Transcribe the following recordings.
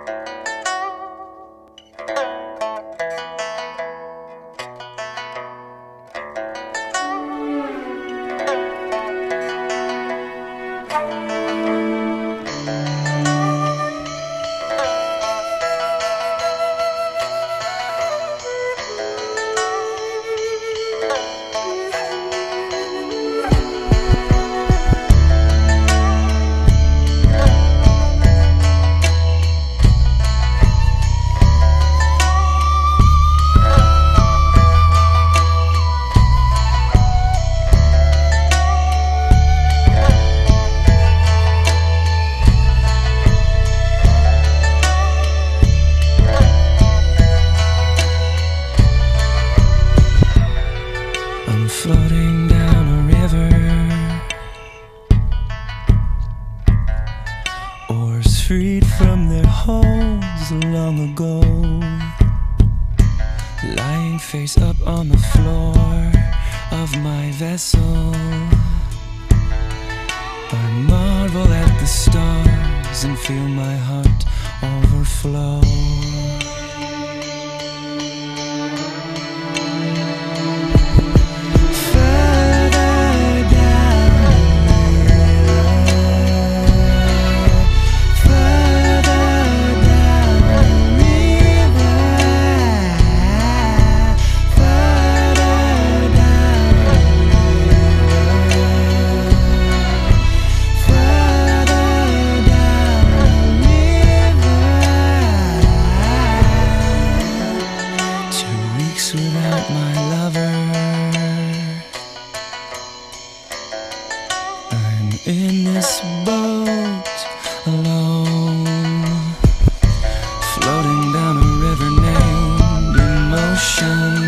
Floating down a river, oars freed from their holds long ago, lying face up on the floor of my vessel. I marvel at the stars and feel my heart overflow. Without my lover, I'm in this boat alone, floating down a river named emotion.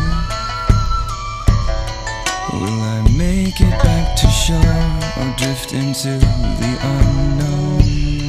Will I make it back to shore or drift into the unknown?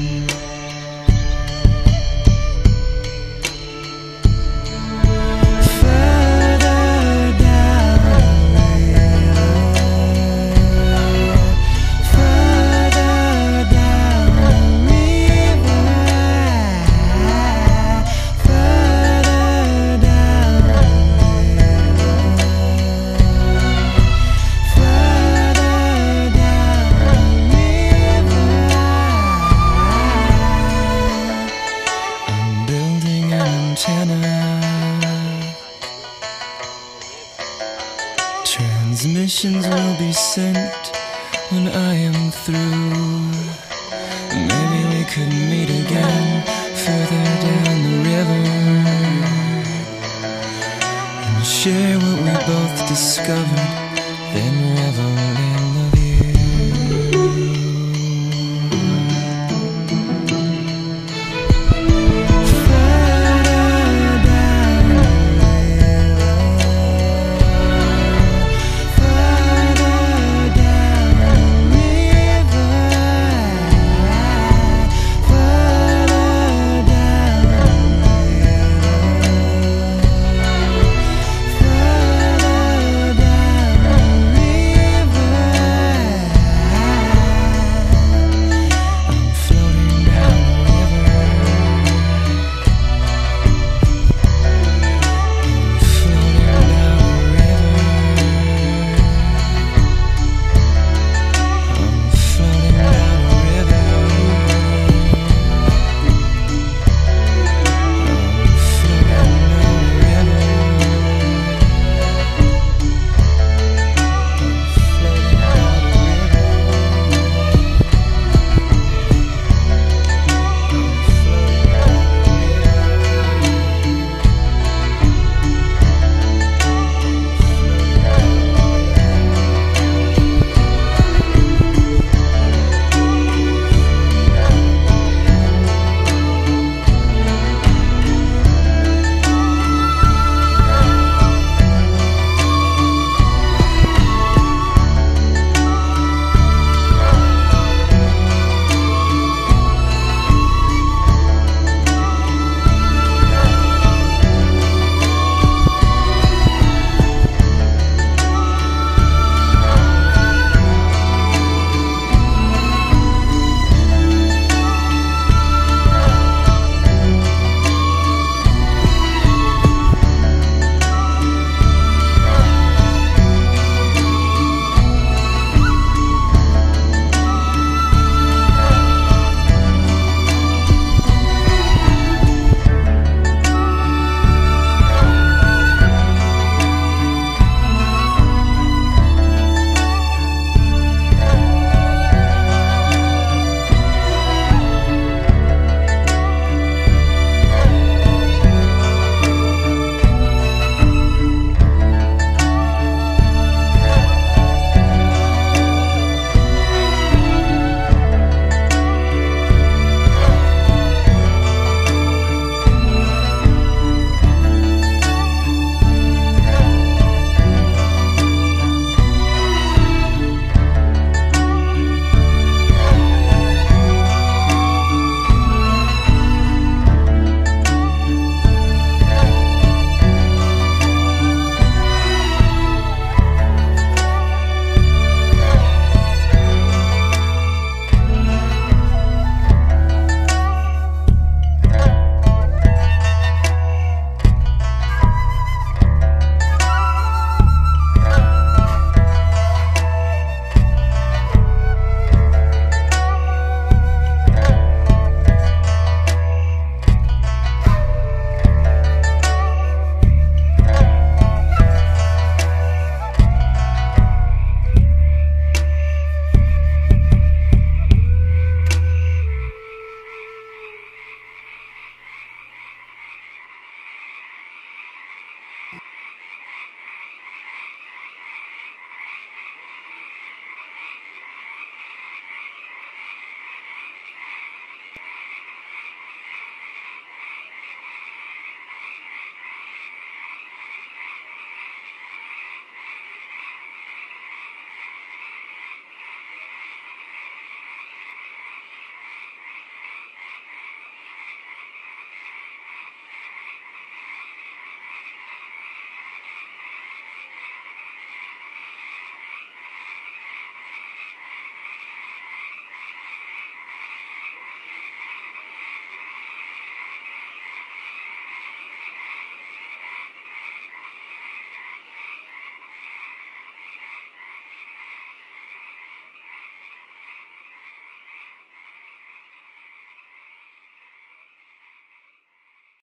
Transmissions will be sent when I am through. Maybe we could meet again further down the river and share what we both discovered